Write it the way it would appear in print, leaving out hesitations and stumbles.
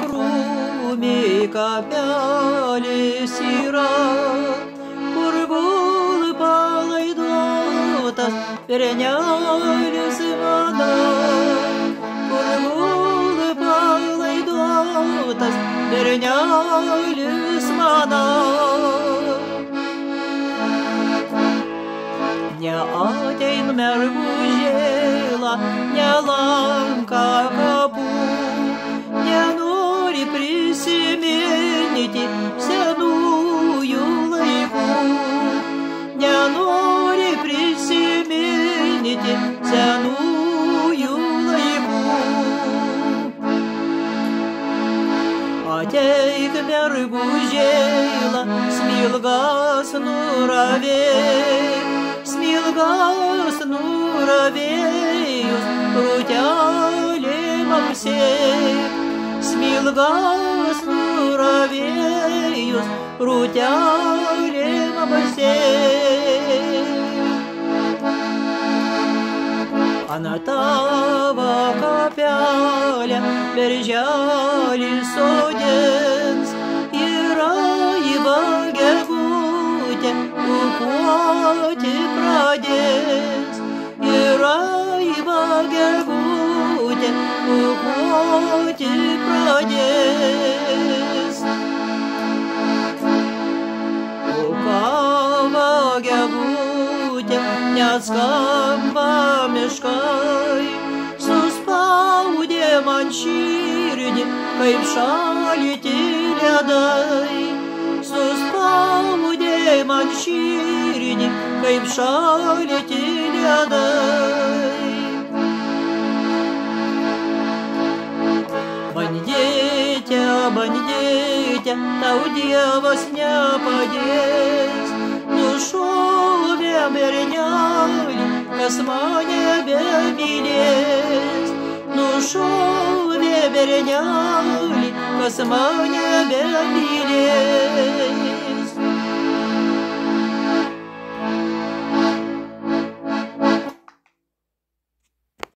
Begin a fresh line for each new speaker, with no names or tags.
Rumi kapelį yra, kur guli palaidotas bernelis mano, kur guli palaidotas bernelis mano. Neatein mergužėla, nelanka kapų, nenori prisiminti senųjų laikų, nenori prisiminti senųjų laikų. Ateik mergužėla, smilgas nuravėk, smilgas nuravėjus rūtelėm apsėk, smilgas nuravėjus rūtelėm apsėk. Ana tavo kapelė berželį sodins, yra įvagegutė kukuoti pradės, yra įvagegutė kukuoti pradės. Kukava gegutė neatskamba miškai, suspaudė man širdį kaip šalti ledai, suspaudė man širdį kaip šalti ledai. Bandite, bandite, tau Dievas nepadės, nušovė bernelį, kas mane bemylės, nušovė bernelį, kas mane bemylės.